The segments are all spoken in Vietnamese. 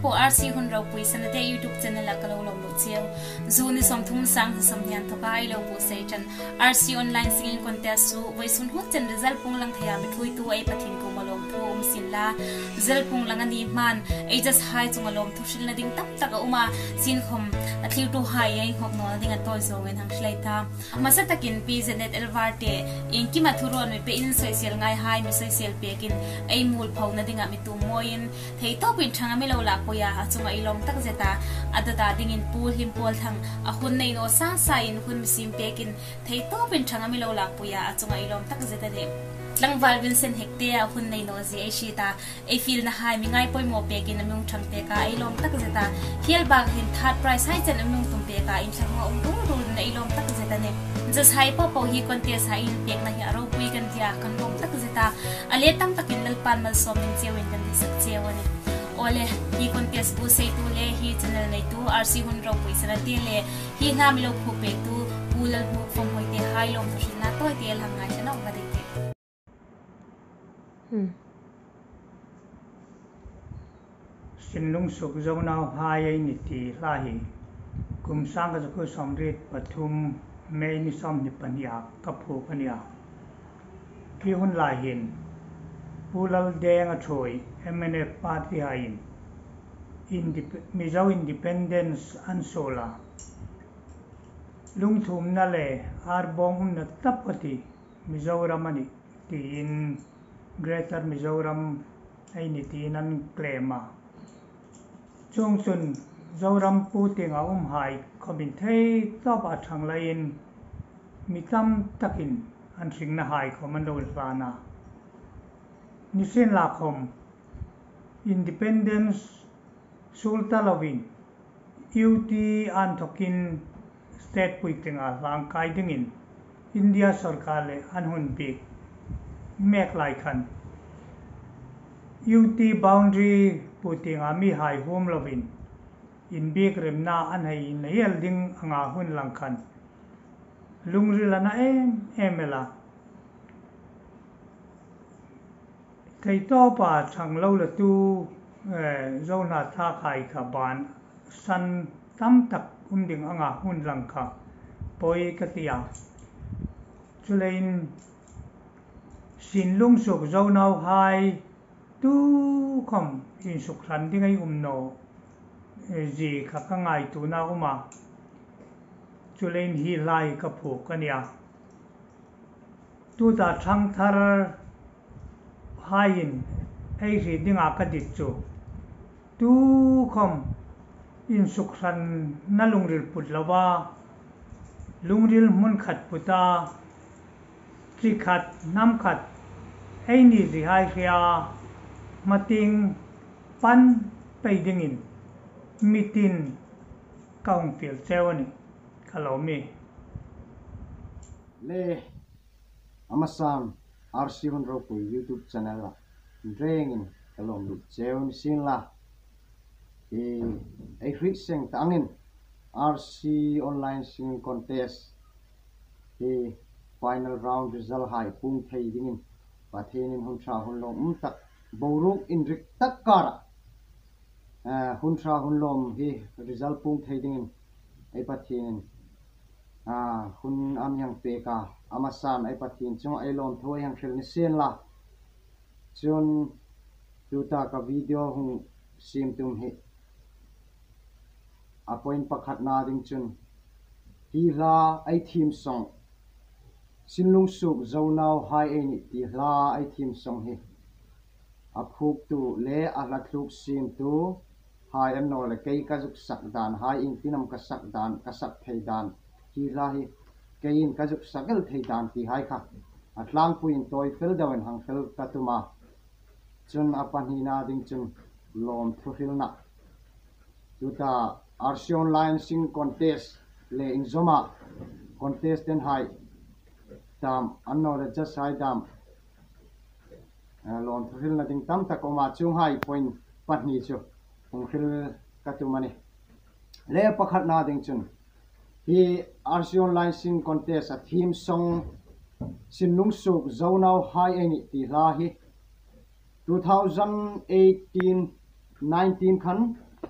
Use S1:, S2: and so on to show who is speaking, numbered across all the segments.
S1: po RC hun raw po sa nate YouTube channel la kalo lo lo chiao zuni som thum sang sa samyan to kai lo po sai chan RC online singing contest su voi sun hu chen result pung lang thaya mi thui tu ai pathin ko malom thum sin la result pung lang ani man ai just hai chung alom thu shil na ding tak tak uma sin khom athil tu hai ai khok no ding a toy zo wen hang shlai tha masa takin pi zenet elvarte inki mathuron me pe in social ngai hai mi social pe kin ai mul phau na ding a mi tu moin thei to pin thanga mi lo la po ya chunga ilom tak zeta adata ding in pool him pol thang a hun nei no sa sa in hun mi sim pe kin thei to pin thanga mi lo la po ya chunga ilom tak zeta de lang val Vincent hekte a hun nei no ji ai shita ai feel na hai mi ngai poi mo pe kin amung thang pe ka ilom tak zeta hiel bag hin third prize hai chen amung tum pe ka in thang ong ru na ilom tak zeta ne just hai po po hi contest hai in pek na hi aro pui kan thia kan rom tak zeta ale tam takin lal pan mal som ning chewin kan sak chewani ole hi contest bu sei tu le hi channel nei tu RC hun ro pui sana te le hi na mi lo phu pe tu pulal bu from hoi te hai lom tu na toy te lang ngai chana ba de te
S2: Sinlung suk zo nau hai ai ni ti lahi kum sang ka ko somrit pathum me ni som ni pania ka phu pania ki hun lai hin pulal deng a thoi MNA party hain Mizo independence an sola lung thum na le arbong na tapati Mizoram ani ti in Greater Mizoram ai ni ti nan klema chung sun Zoram puting a hai komin thei to ba thang lain mitam takin an sing na hai komando lana nisin la khom independence sultalovin UT an thokin state puiting a lang kai dingin India sarkar le an hun big mek lai khan UT boundary puting a mi hai home lovin in big remna an hai nail ding anga hun lang khan lungri lana emela thei to pa thang lo la tu zona tha khai kha ban san tam tak ding anga hun lang kha poi katia chulein sin lung suk zonau hai tu khom in suk than ding ai no ji kha ka ngai tu na uma chulein hi lai ka phu kania tu ta thang thar hain ai ri dinga ka dit chu tu khom in suk than na lungril put lawa lungril mun khat puta tri khat nam khat ai ni ri hai khia mating pan pai dingin mitin kaung pil chewani khalomi
S3: le amasan RC hun ro pu YouTube channel la drengin kalom lu cheun sin la ai hri seng tangin RC online singing contest final round result hai pung thei dingin pathenin hun tha hun lom tak boruk in rik tak kara hun tha hun lom hi result pung thei dingin ai pathin hun am yang pe ka amasan ai pathin chung ai lom thoi yang thil ni sen la chun tuta ka video hung sim tum hi apoin pakhat na ding chun hi la ai thim song sinlung suk zonau hai ani ti la ai thim song hi aphuk tu le ahlatluk sim tu hai an no le kei ka juk sak dan hai in tinam ka sak dan ka sak thei dan hi la hi kein ka juk sakal thei dan ti hai kha atlang puin toy fel dawen hang fel katuma chun apan hi na ding chun lom thu hil na tuta RC online sing contest le in zoma contest den hai tam anno le just hai dam lom thu hil na ding tam takoma chung hai point pahni chu hung hil katumani le pakhat na ding chun hi RC online sing contest a theme song sinlung suk zonau hai ani ti la hi 2018-19 khan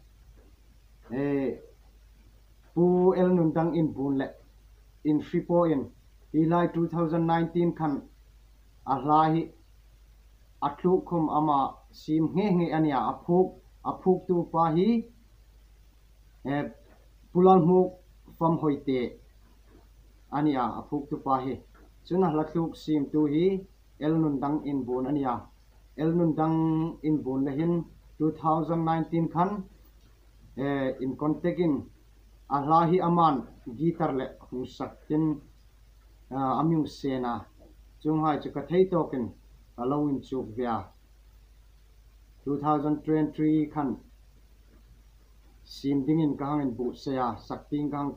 S3: pu el nun dang in bun le in fripo in hilai 2019 khan ahlahi atlu khum ama sim nge ania aphuk tu pa hi pulan mu fam hoite ania aphuk tu pa hi chuna latluk sim tu hi el nun dang in bun ania el nun dang in bun le hin 2019 khan in contact in ahlahi aman guitar le husakin amyung sena chung hai chu ka thei token alowin chuk bia 2023 khan sim ding in kahang in bu seya sakting kahang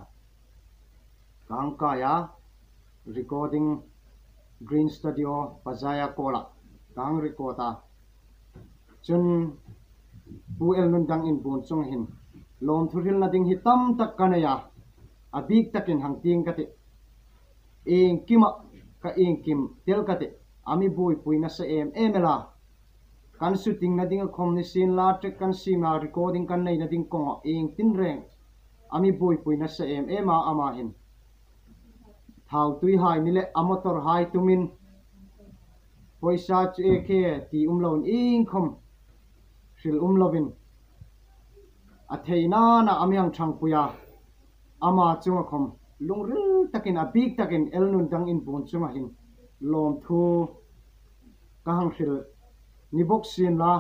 S3: kaya recording green studio pazaya kola kahang recorda chun pu el nun dang in bun chung hin lom thuril na ding hitam tak kanaya abik takin hang ting kate eng kima ka eng kim tel kate ami bui puina sa emela kan shooting na ding khom ni sin la trek kan sima recording kan nei na ding ko eng tin reng ami bui puina sa ema ama hin thau tui hai ni le amotor hai tumin poisa che ke ti umlon ing khom sil umlovin atheina na amyang thang puya ama chunga khom lungril takin abik takin elnun dang in bun chunga hin lom thu kahang sil ni bok sin la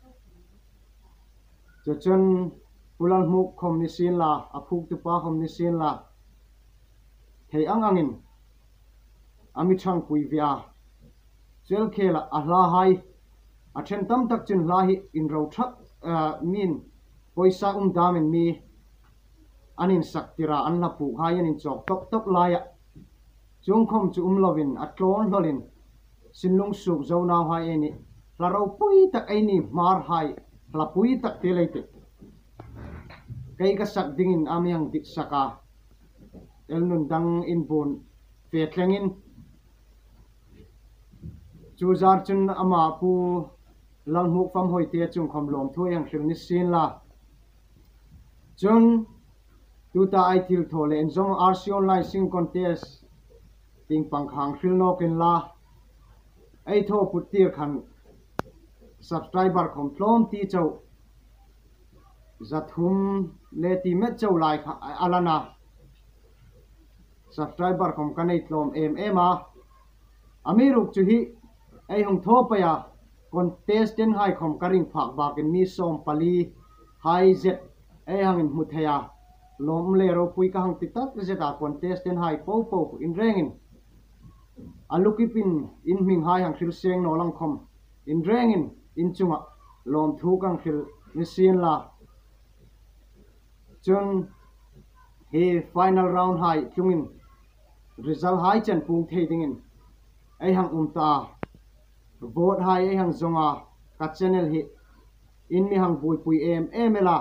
S3: chon pulang muk khom ni sin la aphuk tu pa khom ni sin la thei angangin ami thang pui via chel khela ahla hai athen tam tak chin lahi in ro thak min poisa damen mi anin saktira an la pu hai anin chok tok laya chung khom chu lovin atlon lolin sinlung suk zo naw hai ani la ro pui tak ai ni mar hai la pui tak te leite kai ka sak dingin amyang dik saka elnun dang in bun fe thlengin chu zar chun ama pu lang muk fam hoi te chung khom lom thu yang hring ni sin la chun tuta ai thil thole en zong RC online sing contest ting pang khang hril no ken la ai tho putir khan subscriber khom tlom ti chau zathum le ti met chau lai kha alana subscriber khom kanai tlom ema amiruk chu hi ai hong tho pa ya contest den hai khom karing phak ba ken mi som pali hai zet ai hang in muthaya lom le ro pui ka hang titak zeta contest den hai po in rengin alukipin in ming hai hang thil seng no lang khom in rengin in chunga lom thu kang thil ni sin la chung he final round hai chungin result hai chen pung thei dingin ai hang ta vote hai ai hang zonga ka channel hi in mi hang pui emela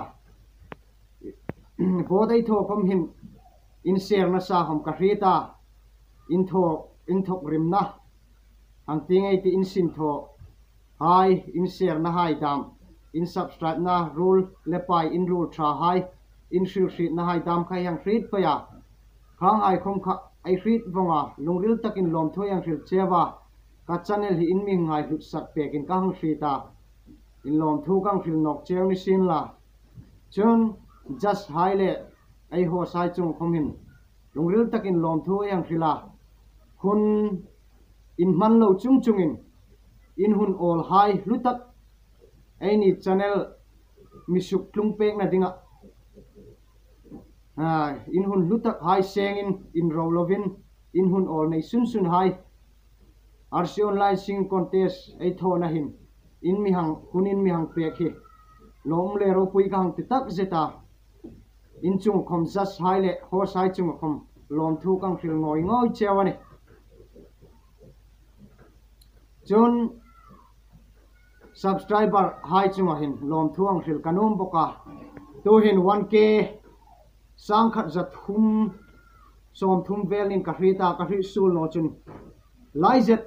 S3: vote ai tho khom hin in share na sa hom ka rita in thok rim na hang ting ai ti in sin tho hai in share na hai dam in subscribe na rule le pai in rule tha hai in shil shit na hai dam khai hang rit pa ya khang ai khom kha ai rit vonga lungril takin lom thoyang ril chewa ka channel hi in mi ngai lut sak pek in ka hang rita in lom thu kang ril nok cheu ni sin la chun just highlight ai ho sai chung khomin lungril takin lom thu yang rila hun in man lo chungin in hun all hai lutak ai ni channel misuk tlung pek na dinga in hun lutak hai sengin in rolovin in hun all nei sun hai RC online sing contest ai tho na hin in mi hang hunin mi hang pek hi lom le ro pui kang titak zeta in chung khom just hai le ho sai chung khom lom thu kang fil ngoi chewani chun subscriber hai chung hin lom thu ang fil kanum boka tu hin 1k sang khat zat hum som thum velin ka hrita ka hri sul no chun lai zet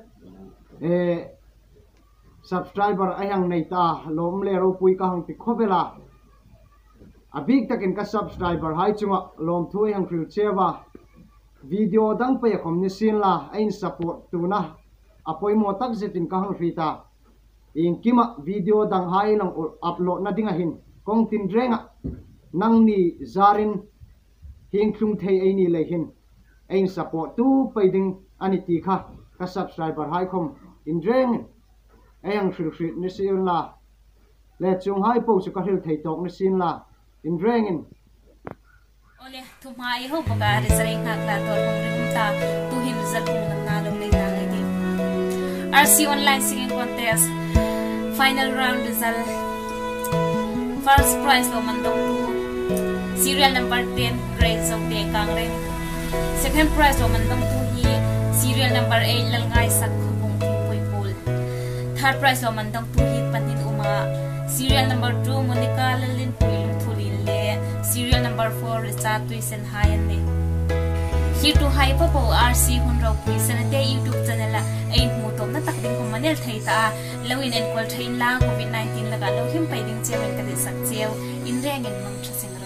S3: subscriber ayang nei ta lom le ro pui ka hang ti khobela abik takin ka subscriber hai chunga lom thui hang khil chewa video dang pe khom ni sin la ain support tu na apoi mo tak zetin ka hang rita in kima video dang hai lang upload na dinga hin kong tin renga nang ni zarin hing khung thei ai ni le hin ain support tu pe ding ani ti kha ka subscriber hai khom in reng ayang khil khil ni sin la le chung hai po chu ka hil thei tok ni sin la in rengin
S1: ole thu mai ho baka resring hak la tor hong ring ta tu hin zal pung nang na lo le na le di RC online singing contest final round result first prize lo mandong tu serial number 10 grade of de kang reng second prize lo mandong tu hi serial number 8 lal ngai sak khubung thing poi pol third prize lo mandong tu hi panin uma serial number 2 Monica Lalin Puilung Thulin le serial number 4 Richard Tuisen Hayan ne hi tu hai pa po RC hun ro pui sanate YouTube channel la ai mu tom na takding ko manel thai ta lawin en kwal thain la COVID-19 laga lo him pai ding chewen ka de sak cheu in reng en mang thaseng